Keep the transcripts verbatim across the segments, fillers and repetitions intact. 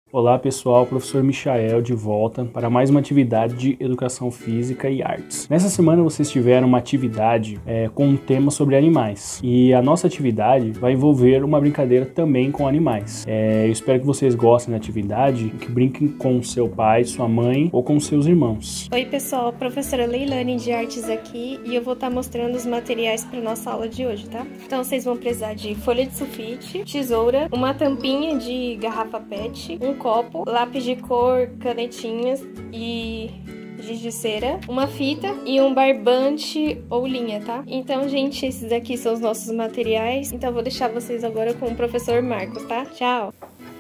Olá pessoal, professor Michael de volta para mais uma atividade de Educação Física e Artes. Nessa semana vocês tiveram uma atividade é, com um tema sobre animais e a nossa atividade vai envolver uma brincadeira também com animais. É, eu espero que vocês gostem da atividade, que brinquem com seu pai, sua mãe ou com seus irmãos. Oi pessoal, professora Leilane de Artes aqui e eu vou estar mostrando os materiais para nossa aula de hoje, tá? Então vocês vão precisar de folha de sulfite, tesoura, uma tampinha de garrafa pet, um copo, lápis de cor, canetinhas e giz de cera, uma fita e um barbante ou linha, tá? Então, gente, esses aqui são os nossos materiais. Então, eu vou deixar vocês agora com o professor Marcos, tá? Tchau!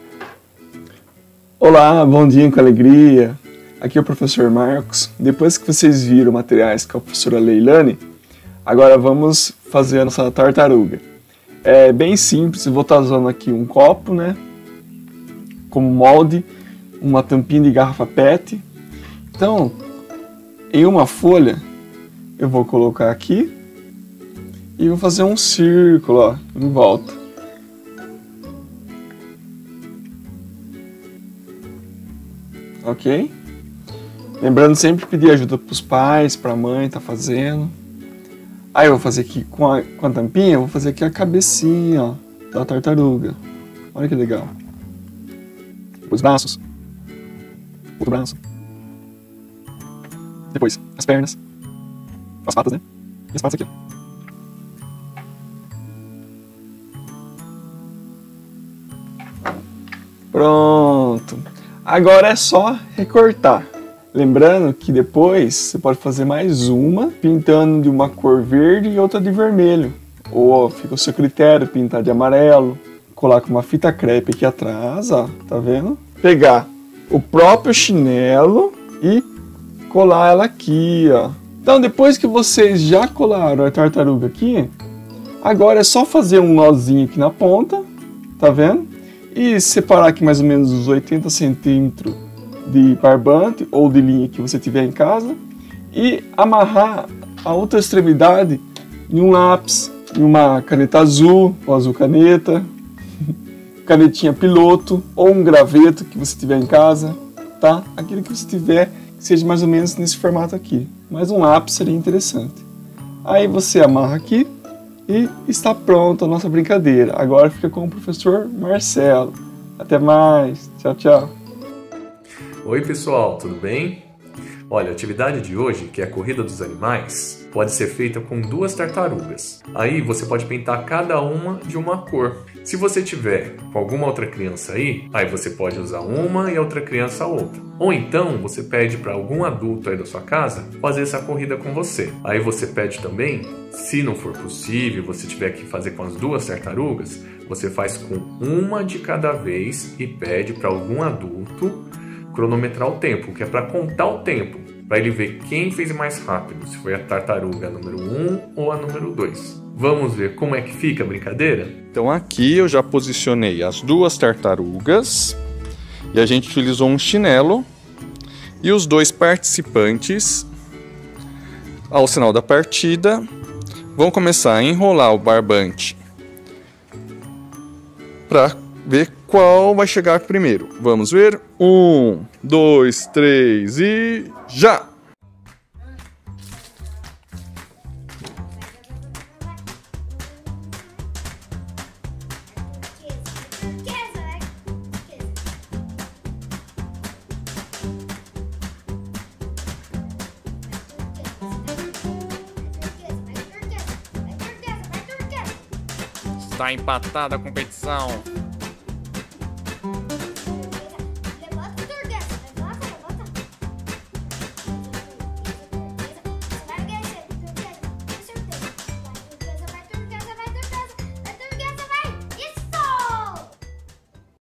Olá, bom dia com alegria! Aqui é o professor Marcos. Depois que vocês viram materiais com a professora Leilane, agora vamos fazer a nossa tartaruga. É bem simples, eu vou estar usando aqui um copo, né? Como molde, uma tampinha de garrafa pet. Então, em uma folha, eu vou colocar aqui e vou fazer um círculo, ó, em volta. Ok? Lembrando sempre de pedir ajuda para os pais, para a mãe, tá fazendo. Aí eu vou fazer aqui com a, com a tampinha, eu vou fazer aqui a cabecinha, ó, da tartaruga. Olha que legal. Os braços, outro braço, depois as pernas, as patas, né? E as patas aqui, ó. Pronto! Agora é só recortar. Lembrando que depois você pode fazer mais uma, pintando de uma cor verde e outra de vermelho. Ou fica o seu critério, pintar de amarelo. Colar com uma fita crepe aqui atrás, ó, tá vendo? Pegar o próprio chinelo e colar ela aqui, ó. Então, depois que vocês já colaram a tartaruga aqui, agora é só fazer um nozinho aqui na ponta, tá vendo? E separar aqui mais ou menos os oitenta centímetros de barbante ou de linha que você tiver em casa e amarrar a outra extremidade em um lápis, em uma caneta azul ou azul caneta, canetinha piloto ou um graveto que você tiver em casa, tá? Aquilo que você tiver que seja mais ou menos nesse formato aqui. Mas um lápis seria interessante. Aí você amarra aqui e está pronta a nossa brincadeira. Agora fica com o professor Marcelo. Até mais. Tchau, tchau. Oi pessoal, tudo bem? Olha, a atividade de hoje, que é a corrida dos animais, pode ser feita com duas tartarugas. Aí você pode pintar cada uma de uma cor. Se você tiver com alguma outra criança aí, aí você pode usar uma e a outra criança a outra. Ou então você pede para algum adulto aí da sua casa fazer essa corrida com você. Aí você pede também, se não for possível, você tiver que fazer com as duas tartarugas, você faz com uma de cada vez e pede para algum adulto cronometrar o tempo, que é para contar o tempo, para ele ver quem fez mais rápido, se foi a tartaruga número um ou a número dois. Vamos ver como é que fica a brincadeira? Então aqui eu já posicionei as duas tartarugas e a gente utilizou um chinelo e os dois participantes, ao sinal da partida, vão começar a enrolar o barbante para ver qual vai chegar primeiro. Vamos ver? Um, dois, três e já! Está empatada a competição.